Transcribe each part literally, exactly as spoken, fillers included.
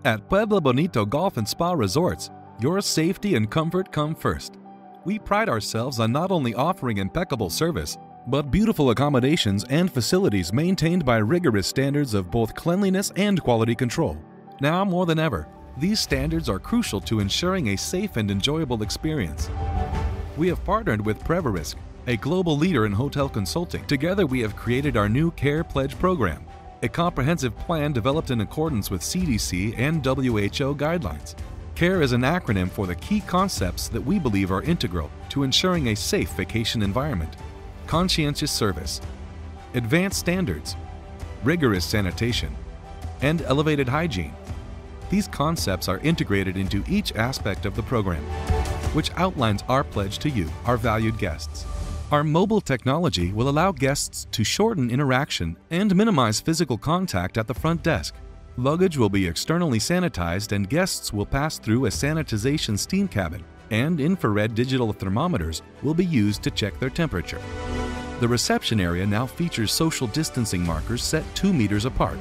At Pueblo Bonito Golf and Spa Resorts, your safety and comfort come first. We pride ourselves on not only offering impeccable service, but beautiful accommodations and facilities maintained by rigorous standards of both cleanliness and quality control. Now more than ever, these standards are crucial to ensuring a safe and enjoyable experience. We have partnered with Prevarisk, a global leader in hotel consulting. Together we have created our new Care Pledge program, a comprehensive plan developed in accordance with C D C and W H O guidelines. CARE is an acronym for the key concepts that we believe are integral to ensuring a safe vacation environment: conscientious service, advanced standards, rigorous sanitation, and elevated hygiene. These concepts are integrated into each aspect of the program, which outlines our pledge to you, our valued guests. Our mobile technology will allow guests to shorten interaction and minimize physical contact at the front desk. Luggage will be externally sanitized and guests will pass through a sanitization steam cabin, and infrared digital thermometers will be used to check their temperature. The reception area now features social distancing markers set two meters apart.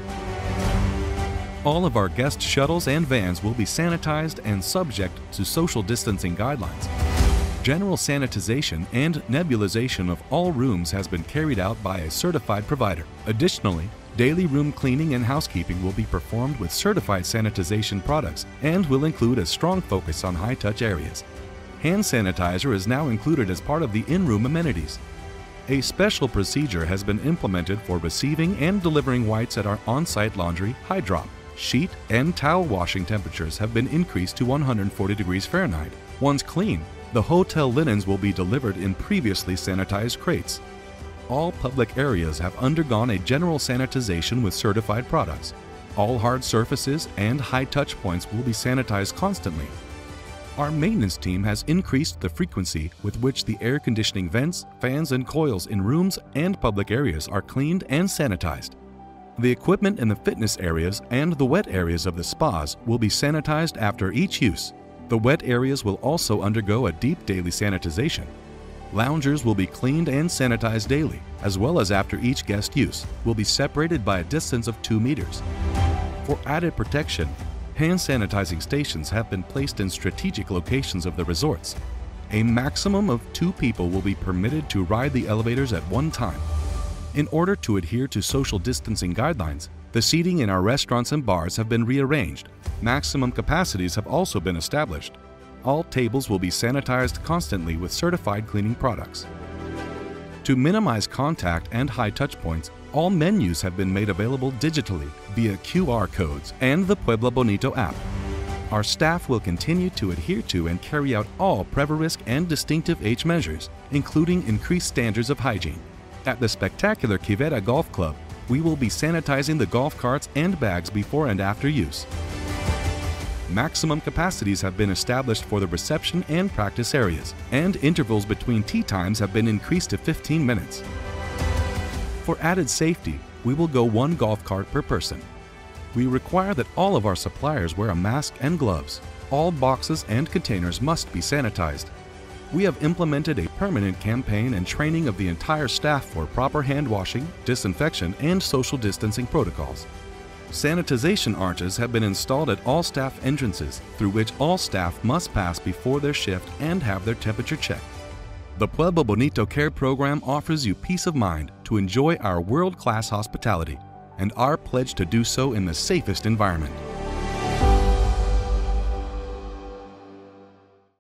All of our guest shuttles and vans will be sanitized and subject to social distancing guidelines. General sanitization and nebulization of all rooms has been carried out by a certified provider. Additionally, daily room cleaning and housekeeping will be performed with certified sanitization products and will include a strong focus on high-touch areas. Hand sanitizer is now included as part of the in-room amenities. A special procedure has been implemented for receiving and delivering whites at our on-site laundry, Hydrop. Sheet and towel washing temperatures have been increased to one hundred forty degrees Fahrenheit. Once clean, the hotel linens will be delivered in previously sanitized crates. All public areas have undergone a general sanitization with certified products. All hard surfaces and high touch points will be sanitized constantly. Our maintenance team has increased the frequency with which the air conditioning vents, fans, and coils in rooms and public areas are cleaned and sanitized. The equipment in the fitness areas and the wet areas of the spas will be sanitized after each use. The wet areas will also undergo a deep daily sanitization. Loungers will be cleaned and sanitized daily, as well as after each guest use, will be separated by a distance of two meters. For added protection, hand sanitizing stations have been placed in strategic locations of the resorts. A maximum of two people will be permitted to ride the elevators at one time. In order to adhere to social distancing guidelines, the seating in our restaurants and bars have been rearranged. Maximum capacities have also been established. All tables will be sanitized constantly with certified cleaning products. To minimize contact and high touch points, all menus have been made available digitally via Q R codes and the Pueblo Bonito app. Our staff will continue to adhere to and carry out all Prevarisk and distinctive H measures, including increased standards of hygiene. At the spectacular Quivera Golf Club, we will be sanitizing the golf carts and bags before and after use. Maximum capacities have been established for the reception and practice areas, and intervals between tee times have been increased to fifteen minutes. For added safety, we will go one golf cart per person. We require that all of our suppliers wear a mask and gloves. All boxes and containers must be sanitized. We have implemented a permanent campaign and training of the entire staff for proper hand washing, disinfection, and social distancing protocols. Sanitization arches have been installed at all staff entrances, through which all staff must pass before their shift and have their temperature checked. The Pueblo Bonito Care program offers you peace of mind to enjoy our world-class hospitality, and our pledge to do so in the safest environment.